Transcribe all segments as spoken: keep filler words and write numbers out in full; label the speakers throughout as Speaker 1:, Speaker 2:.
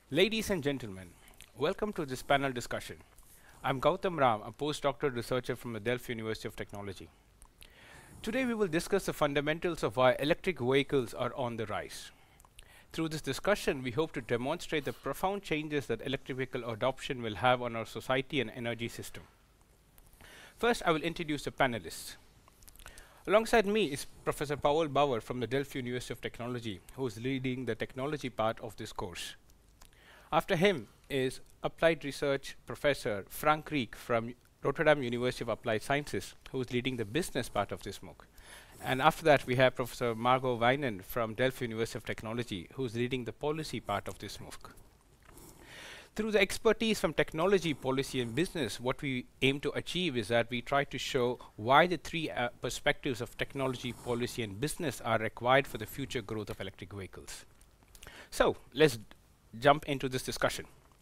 Speaker 1: Ladies and gentlemen, welcome to this panel discussion. I'm Gautam Ram, a postdoctoral researcher from the Delft University of Technology. Today we will discuss the fundamentals of why electric vehicles are on the rise. Through this discussion, we hope to demonstrate the profound changes that electric vehicle adoption will have on our society and energy system. First, I will introduce the panelists. Alongside me is Professor Paul Bauer from the Delft University of Technology, who is leading the technology part of this course. After him is Applied Research Professor Frank Rieck from Rotterdam University of Applied Sciences, who is leading the business part of this MOOC. And after that, we have Professor Margot Wijnen from Delft University of Technology, who is leading the policy part of this MOOC. Through the expertise from technology, policy, and business, what we aim to achieve is that we try to show why the three uh, perspectives of technology, policy, and business are required for the future growth of electric vehicles. So let's jump into this discussion.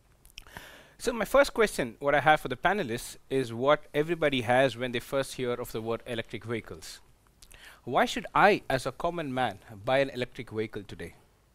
Speaker 1: So my first question, what I have for the panelists, is what everybody has when they first hear of the word electric vehicles. Why should I, as a common man, buy an electric vehicle today?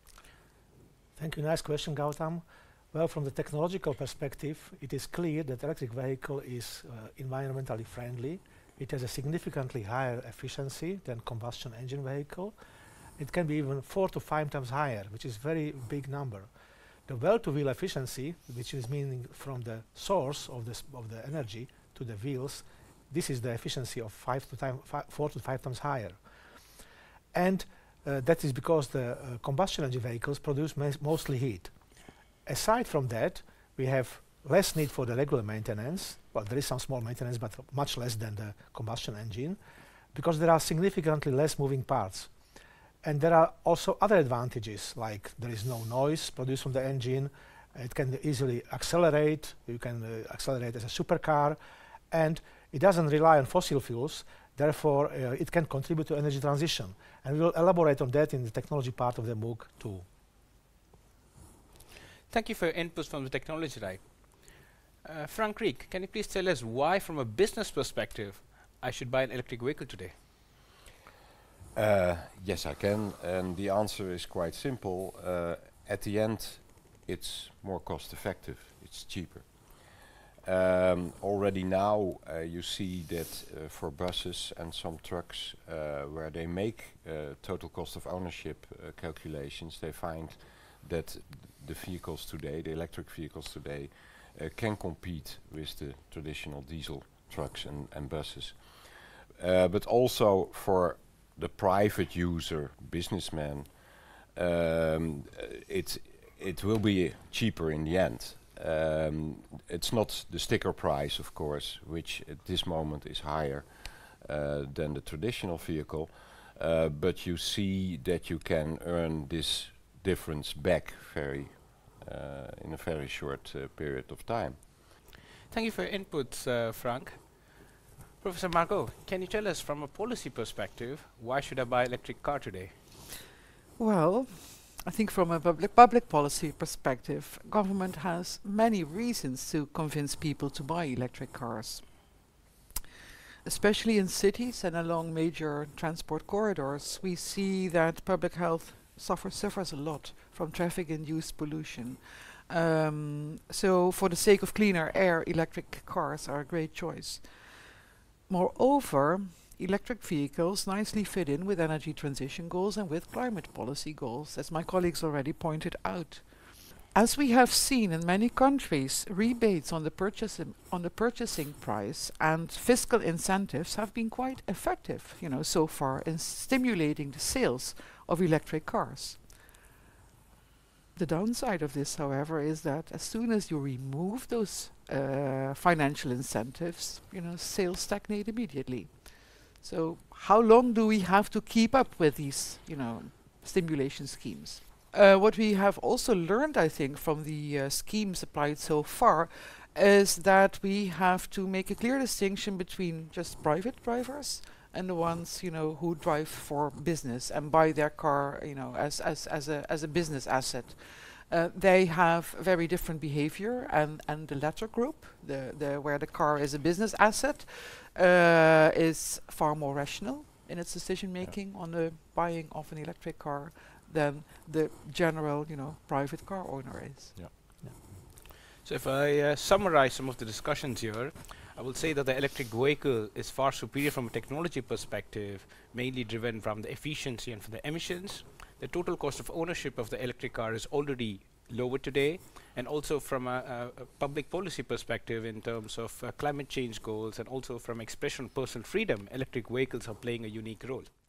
Speaker 2: Thank you. Nice question, Gautam. Well, from the technological perspective, it is clear that electric vehicle is uh, environmentally friendly. It has a significantly higher efficiency than combustion engine vehicle. It can be even four to five times higher, which is very big number. The well-to-wheel efficiency, which is meaning from the source of, this of the energy to the wheels, this is the efficiency of five to time fi four to five times higher. And uh, that is because the uh, combustion engine vehicles produce mostly heat. Aside from that, we have less need for the regular maintenance. Well, there is some small maintenance, but much less than the combustion engine, because there are significantly less moving parts. And there are also other advantages, like there is no noise produced from the engine, it can easily accelerate, you can uh, accelerate as a supercar, and it doesn't rely on fossil fuels, therefore uh, it can contribute to energy transition. And we will elaborate on that in the technology part of the MOOC too.
Speaker 1: Thank you for your input from the technology side. Uh, Frank Rieck, can you please tell us why, from a business perspective, I should buy an electric vehicle today?
Speaker 3: Uh, yes, I can, and the answer is quite simple. Uh, at the end, it's more cost effective, it's cheaper. Um, already now uh, you see that uh, for buses and some trucks uh, where they make uh, total cost of ownership uh, calculations, they find that the vehicles today, the electric vehicles today, uh, can compete with the traditional diesel trucks and, and buses. Uh, but also for the private user, businessman, um, it it will be cheaper in the end. Um, it's not the sticker price, of course, which at this moment is higher uh, than the traditional vehicle, uh, but you see that you can earn this difference back very uh, in a very short uh, period of time.
Speaker 1: Thank you for your inputs, uh, Frank. Professor Margot, can you tell us from a policy perspective, why should I buy an electric car today?
Speaker 4: Well, I think from a public, public policy perspective, government has many reasons to convince people to buy electric cars. Especially in cities and along major transport corridors, we see that public health suffer, suffers a lot from traffic-induced pollution. Um, so for the sake of cleaner air, electric cars are a great choice. Moreover, electric vehicles nicely fit in with energy transition goals and with climate policy goals, as my colleagues already pointed out. As we have seen in many countries, rebates on the, purchasing on the purchasing price and fiscal incentives have been quite effective, you know, so far in stimulating the sales of electric cars. The downside of this, however, is that as soon as you remove those uh, financial incentives, you know, sales stagnate immediately. So how long do we have to keep up with these, you know, stimulation schemes? Uh, what we have also learned, I think, from the uh, schemes applied so far, is that we have to make a clear distinction between just private drivers and the ones, you know, who drive for business and buy their car, you know, as as as a as a business asset. Uh, they have very different behavior, and and the latter group, the the where the car is a business asset, uh, is far more rational in its decision making on the buying of an electric car than the general, you know, private car owner is.
Speaker 3: Yeah.
Speaker 1: So if I uh, summarize some of the discussions here, I will say that the electric vehicle is far superior from a technology perspective, mainly driven from the efficiency and from the emissions. The total cost of ownership of the electric car is already lower today, and also from a, a, a public policy perspective in terms of uh, climate change goals, and also from expression of personal freedom, electric vehicles are playing a unique role.